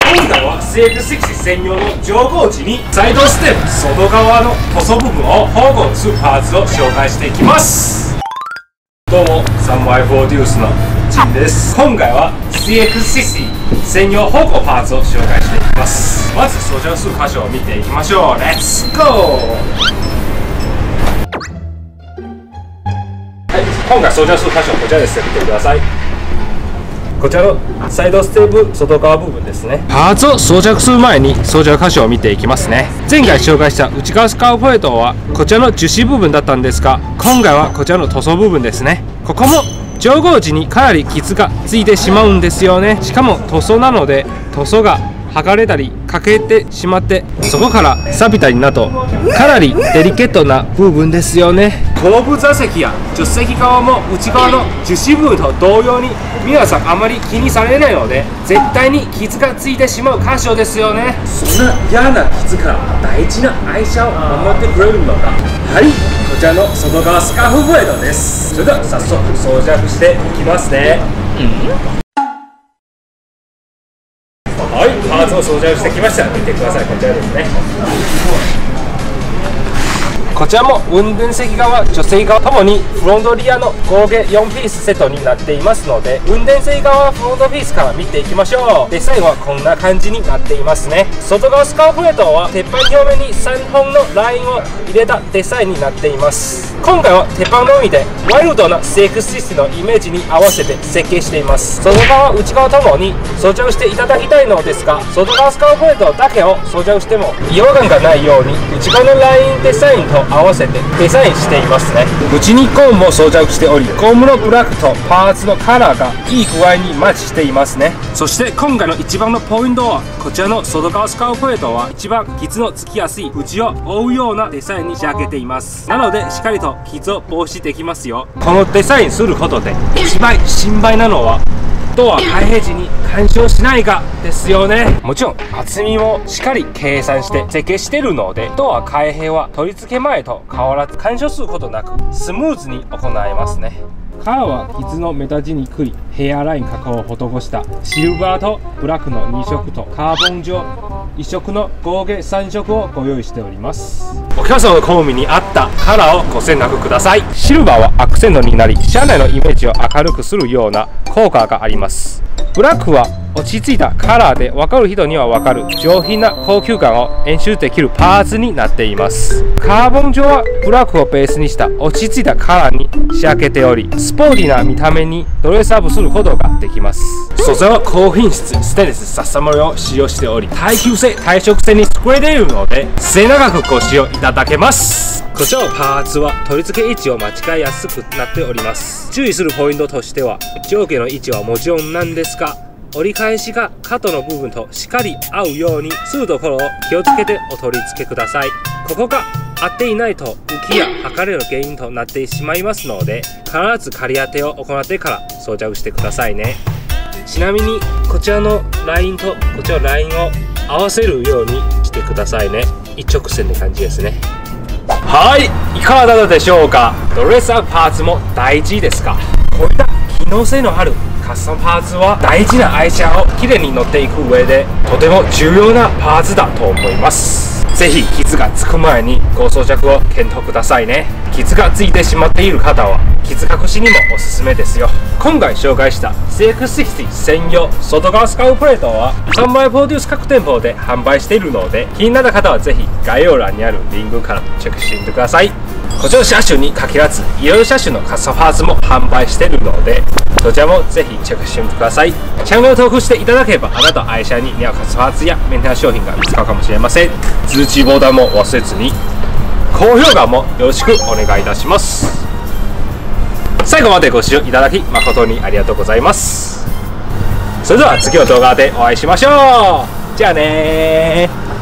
今回は CX60 専用の乗降時にサイドステップ外側の塗装部分を保護するパーツを紹介していきます。どうもサムワイフォーデュースのジンです。今回は CX60 専用保護パーツを紹介していきます。まず装着する箇所を見ていきましょう。レッツゴー。はい、今回装着する箇所はこちらです。見てください。こちらのサイドステップ外側部分ですね。パーツを装着する前に装着箇所を見ていきますね。前回紹介した内側スカーフプレートはこちらの樹脂部分だったんですが、今回はこちらの塗装部分ですね。ここも乗降時にかなり傷がついてしまうんですよね。しかも塗装なので塗装が剥がれたり欠けてしまって、そこから錆びたりなどかなりデリケートな部分ですよね。後部座席や助手席側も内側の樹脂部分と同様に皆さんあまり気にされないので、絶対に傷がついてしまう箇所ですよね。そんな嫌な傷から大事な愛車を守ってくれるのがはい、こちらの外側スカーフブレードです。それでは早速装着していきますね。はい、パーツを装着してきました。見てください、こちらですね。こちらも運転席側、助手席側ともにフロントリアの合計4ピースセットになっていますので、運転席側はフロントピースから見ていきましょう。デザインはこんな感じになっていますね。外側スカーフプレートは鉄板表面に3本のラインを入れたデザインになっています。今回は鉄板のみでワイルドな CX60 のイメージに合わせて設計しています。外側内側ともに装着していただきたいのですが、外側スカーフプレートだけを装着しても違和感がないように内側のラインデザインと合わせてデザインしていますね。内にコームも装着しており、コームのブラックとパーツのカラーがいい具合にマッチしていますね。そして今回の一番のポイントはこちらの外側スカーフプレートは一番傷のつきやすい内を覆うようなデザインに仕上げています。なのでしっかりと傷を防止できますよ。このデザインすることで一番心配なのはドア開閉時に干渉しないかですよね。もちろん厚みもしっかり計算して設計してるので、ドア開閉は取り付け前と変わらず干渉することなくスムーズに行えますね。カラーは傷の目立ちにくいヘアライン加工を施したシルバーとブラックの2色とカーボン状1色の合計3色をご用意しております。お客様の好みに合ったカラーをご選択ください。シルバーはアクセントになり、車内のイメージを明るくするような効果があります。ブラックは落ち着いたカラーで分かる人には分かる上品な高級感を演出できるパーツになっています。カーボン状はブラックをベースにした落ち着いたカラーに仕上げており、スポーティーな見た目にドレスアップすることができます。素材は高品質ステンレスサッサモリを使用しており、耐久性耐食性に優れているので末永くご使用いただけます。こちらのパーツは取り付け位置を間違いやすくなっております。注意するポイントとしては、上下の位置はもちろんなんですが、折り返しが角の部分としっかり合うようにするところを気をつけてお取り付けください。ここが合っていないと浮きや剥がれの原因となってしまいますので、必ず仮当てを行ってから装着してくださいね。ちなみにこちらのラインとこちらのラインを合わせるようにしてくださいね。一直線って感じですね。はい、いかがだったでしょうか。ドレスアップパーツも大事ですが、こういった機能性のあるカスタムパーツは大事な愛車をきれいに乗っていく上でとても重要なパーツだと思います。ぜひ傷がつく前にご装着を検討くださいね。傷がついてしまっている方は傷隠しにもおすすめですよ。今回紹介した CX60 専用外側スカーフプレートはサンマイプロデュース各店舗で販売しているので、気になった方はぜひ概要欄にあるリンクからチェックしてみてください。こちらの車種に限らずいろいろ車種のカスタムパーツも販売しているので、どちらもぜひチェックしてみてください。チャンネル登録していただければ、あなた愛車に似合うカスタムパーツやメンテナンス商品が見つかるかもしれません。通知ボタンも忘れずに、高評価もよろしくお願いいたします。最後までご視聴いただき誠にありがとうございます。それでは次の動画でお会いしましょう。じゃあねー。